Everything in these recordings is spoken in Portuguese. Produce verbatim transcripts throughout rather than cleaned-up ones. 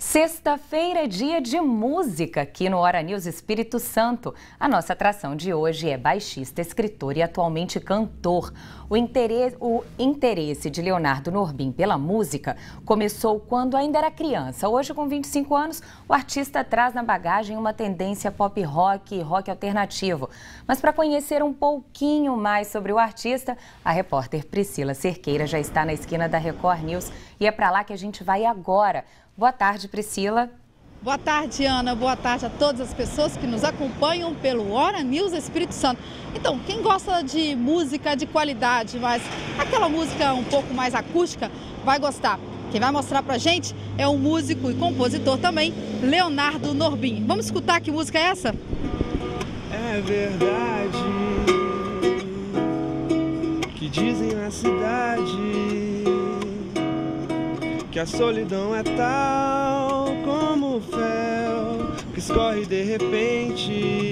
Sexta-feira é dia de música aqui no Hora News Espírito Santo. A nossa atração de hoje é baixista, escritor e atualmente cantor. O interesse, o interesse de Leonardo Norbim pela música começou quando ainda era criança. Hoje, com vinte e cinco anos, o artista traz na bagagem uma tendência pop rock e rock alternativo. Mas para conhecer um pouquinho mais sobre o artista, a repórter Priscila Cerqueira já está na esquina da Record News e é para lá que a gente vai agora. Boa tarde, Priscila. Boa tarde, Ana. Boa tarde a todas as pessoas que nos acompanham pelo Hora News Espírito Santo. Então, quem gosta de música de qualidade, mas aquela música um pouco mais acústica, vai gostar. Quem vai mostrar pra gente é o músico e compositor também, Leonardo Norbim. Vamos escutar que música é essa? É verdade que dizem na cidade que a solidão é tal como o fel que escorre de repente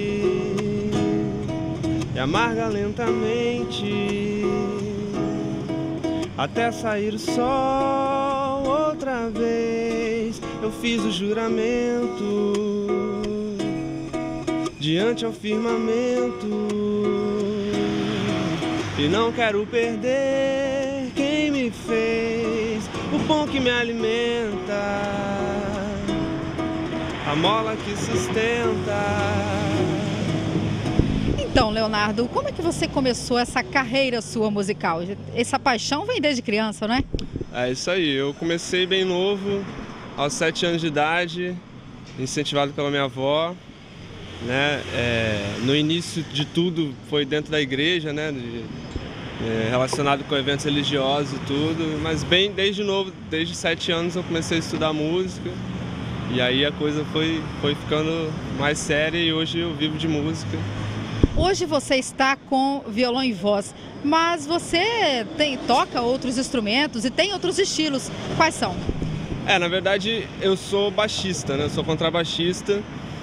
e amarga lentamente até sair o sol outra vez. Eu fiz o juramento diante ao firmamento e não quero perder quem me fez, o pão que me alimenta, a mola que sustenta. Então, Leonardo, como é que você começou essa carreira sua musical? Essa paixão vem desde criança, não é? É isso aí, eu comecei bem novo, aos sete anos de idade, incentivado pela minha avó, né? É, no início de tudo foi dentro da igreja, né? De, É, relacionado com eventos religiosos e tudo, mas bem desde novo, desde sete anos eu comecei a estudar música e aí a coisa foi, foi ficando mais séria e hoje eu vivo de música. Hoje você está com violão e voz, mas você tem, toca outros instrumentos e tem outros estilos, quais são? É, na verdade eu sou baixista, né? Eu sou contrabaixista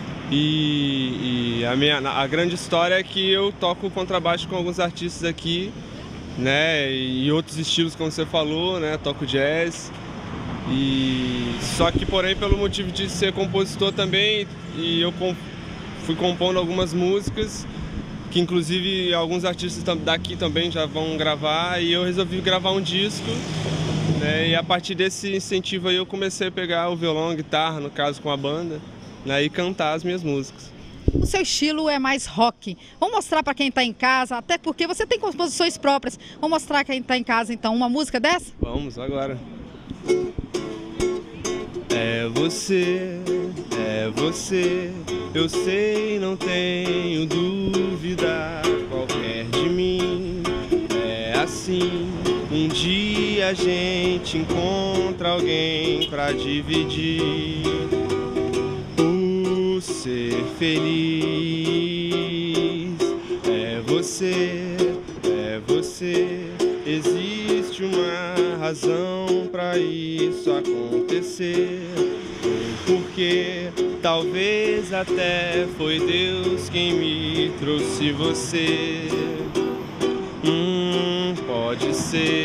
e, e a, minha, a grande história é que eu toco contrabaixo com alguns artistas aqui, né, e outros estilos, como você falou, né, toco jazz, e só que porém pelo motivo de ser compositor também, e eu com, fui compondo algumas músicas que inclusive alguns artistas daqui também já vão gravar, e eu resolvi gravar um disco, né, e a partir desse incentivo aí eu comecei a pegar o violão, a guitarra, no caso com a banda, né, e cantar as minhas músicas. O seu estilo é mais rock. Vamos mostrar para quem está em casa, até porque você tem composições próprias. Vamos mostrar quem está em casa, então, uma música dessa? Vamos, agora. É você, é você, eu sei, não tenho dúvida qualquer de mim. É assim, um dia a gente encontra alguém pra dividir. Ser feliz é você, é você. Existe uma razão para isso acontecer, porque talvez até foi Deus quem me trouxe você. Hum, pode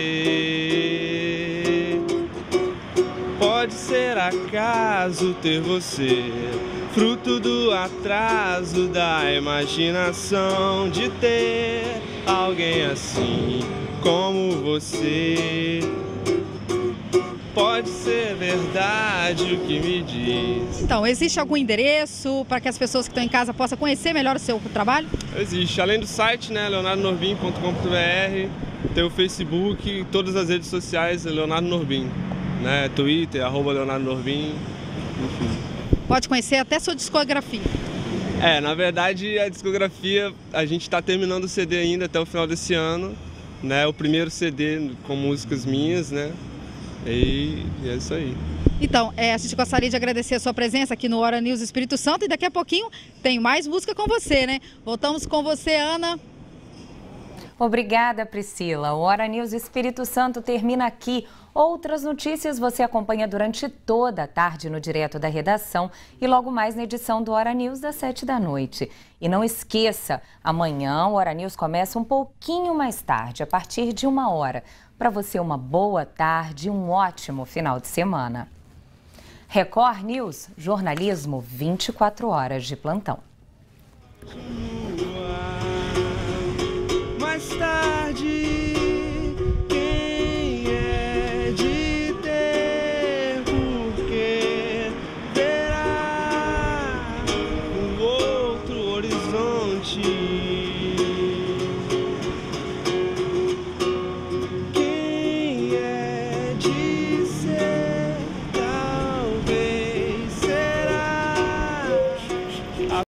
ser, pode ser acaso ter você, fruto do atraso da imaginação de ter alguém assim como você. Pode ser verdade o que me diz. Então, existe algum endereço para que as pessoas que estão em casa possam conhecer melhor o seu trabalho? Existe, além do site, né, leonardo norbim ponto com ponto br, tem o Facebook, todas as redes sociais, Leonardo Norbim, né, Twitter, arroba Leonardo Norbim, enfim. Pode conhecer até sua discografia. É, na verdade a discografia, a gente está terminando o C D ainda até o final desse ano, né? O primeiro C D com músicas minhas, né? E, e é isso aí. Então, é, a gente gostaria de agradecer a sua presença aqui no Hora News Espírito Santo e daqui a pouquinho tem mais música com você, né? Voltamos com você, Ana. Obrigada, Priscila. O Hora News Espírito Santo termina aqui. Outras notícias você acompanha durante toda a tarde no Direto da Redação e logo mais na edição do Hora News das sete da noite. E não esqueça, amanhã o Hora News começa um pouquinho mais tarde, a partir de uma hora. Para você uma boa tarde e um ótimo final de semana. Record News, jornalismo vinte e quatro horas de plantão. Mais tarde.